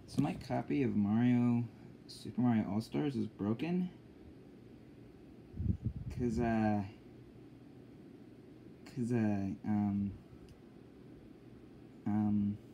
So my copy of Super Mario All-Stars is broken. Cause um